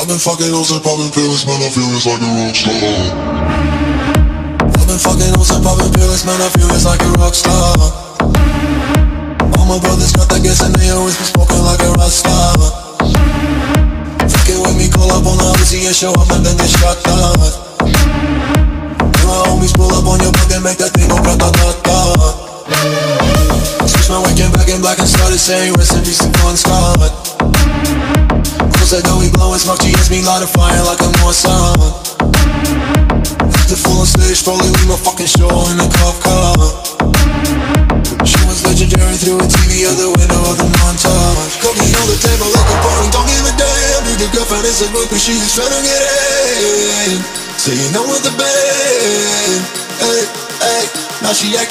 I've been fucking hoes and popping pills, man, I feel it's like a rock star. I've been fucking hoes and popping pills, man, I feel it's like a rock star. All my brothers got that gas and they always be smoking like a rock star. Fucking with me, call up on the Uzi and show up and then get shot down. And my homies pull up on your block and make that thing go grata-ta-ta. Switch my weekend back in black and started saying rest in peace to Bon Scott. Said that we blowin' smoke, GS me light a fire like a Mossad. The full on stage, probably leave my fucking show in a cop car. She was legendary through a TV out the window of the montage. Cooking on the table like a party, don't give a damn. Dude, the girlfriend is a groupie, she just tryna get in. Saying no with the band, hey, hey. Now she acting